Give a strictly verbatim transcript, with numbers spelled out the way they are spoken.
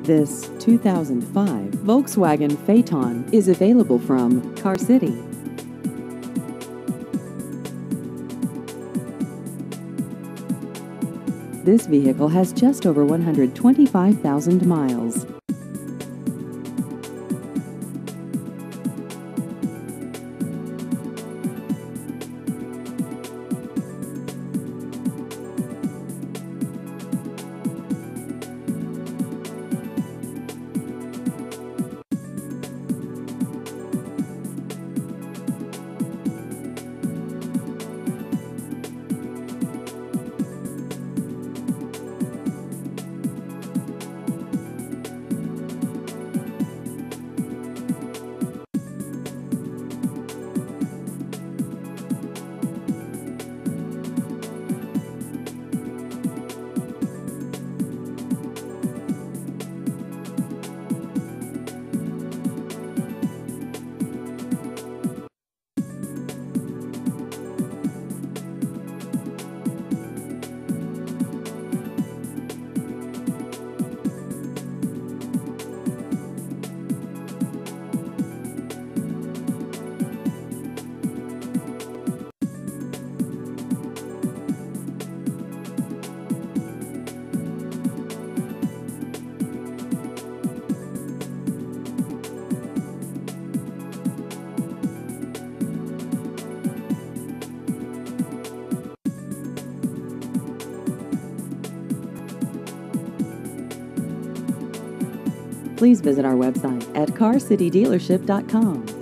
This two thousand five Volkswagen Phaeton is available from Car City. This vehicle has just over one hundred twenty-five thousand miles. Please visit our website at car city dealership dot com.